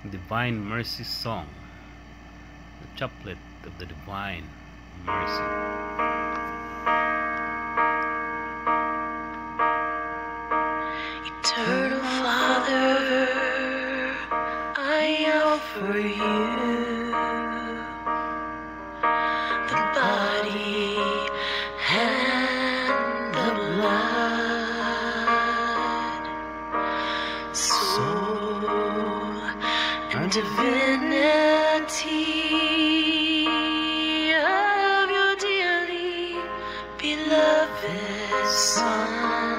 Divine Mercy Song, the chaplet of the Divine Mercy. Eternal Father, I offer you the body and the blood, soul and divinity of your dearly beloved Son,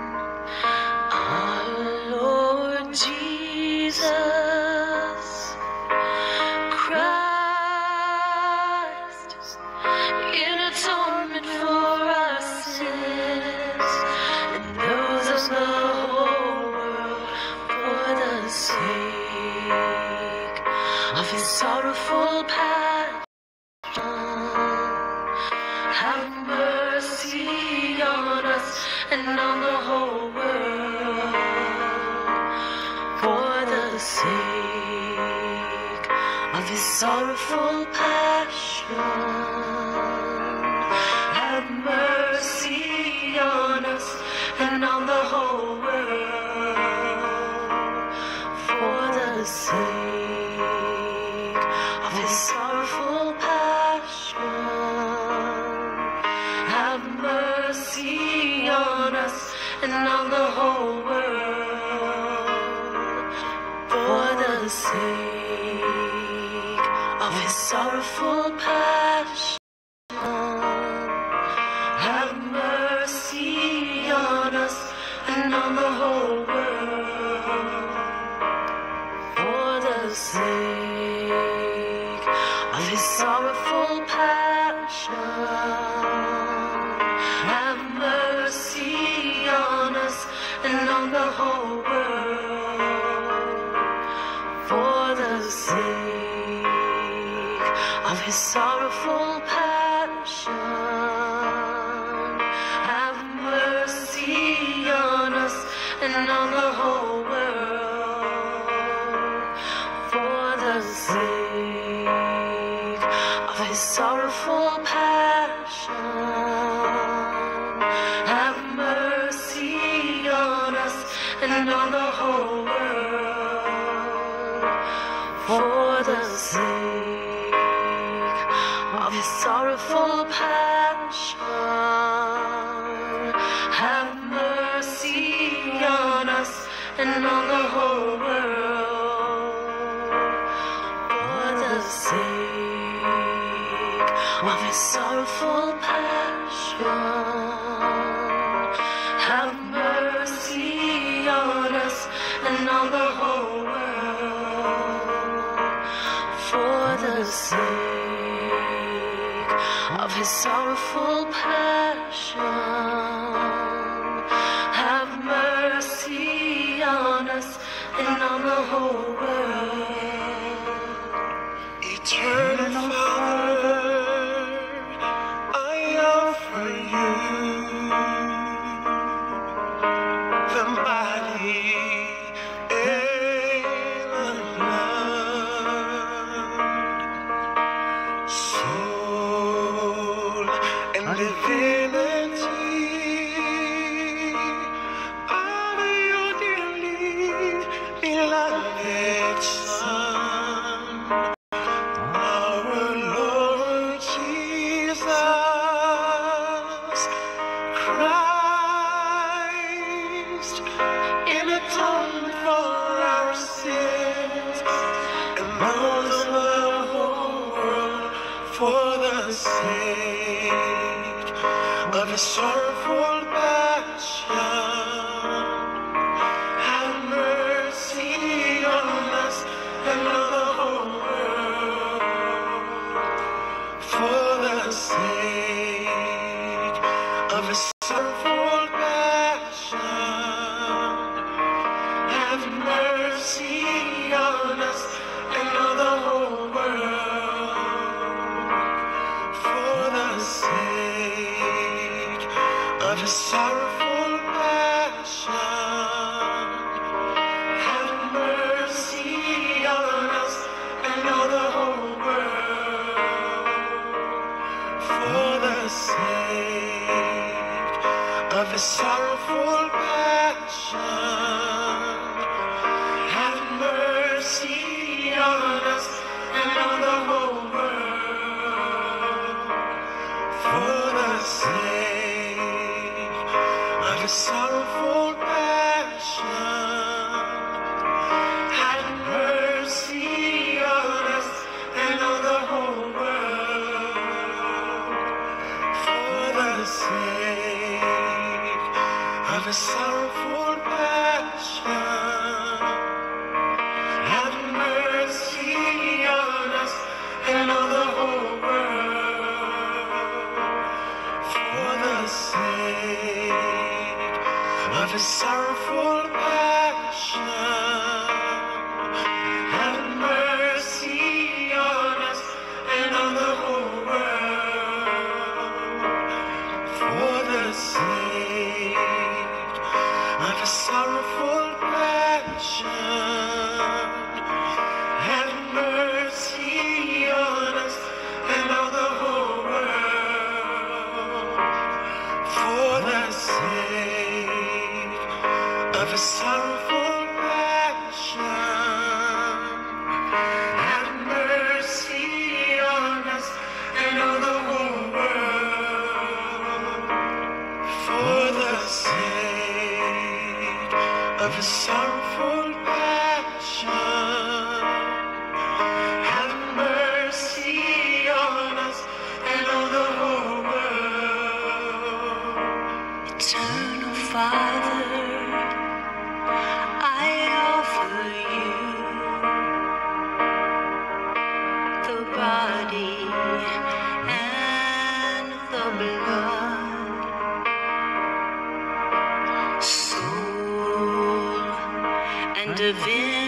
our Lord Jesus Christ, in atonement for our sins and those of the whole world, for the sake of his sorrowful passion. Have mercy on us and on the whole world, for the sake of his sorrowful passion. Have mercy on us and on the whole world, for the sake of his sorrowful passion. Have mercy on us and on the whole world, for the sake of his sorrowful passion. Have mercy on us and on the whole world, for the sake of his sorrowful passion. Have mercy on us and on the whole world, for the sake of his sorrowful passion. Have mercy on us and on the whole world, for the sake of his sorrowful passion. Have mercy on us and on the whole world, for the sake of his sorrowful passion. Have mercy on us and on the whole world, for the sake of his sorrowful passion. Have mercy on us and on the whole world, for the sake of his sorrowful passion. Have mercy on us and on the whole world. Eternal Father, I offer you the body and the blood, soul and divinity of your dearly beloved Son, our Lord Jesus Christ, in atonement for our sins and those of the whole world, for the sake of his sorrowful passion. Have mercy on us and on the whole world, for the sake of his sorrowful passion. sorrowful passion. Have mercy on us and on the whole world. For the sake of his sorrowful passion, have mercy on us and on the whole world. For the sake of his sorrowful passion, have mercy on us and on the whole world. For the sake of his sorrowful passion, have mercy on us and on the whole world. For the sake of his sorrowful passion, have mercy on us and on the whole world. Eternal Father, I offer you the body and the blood, soul and divinity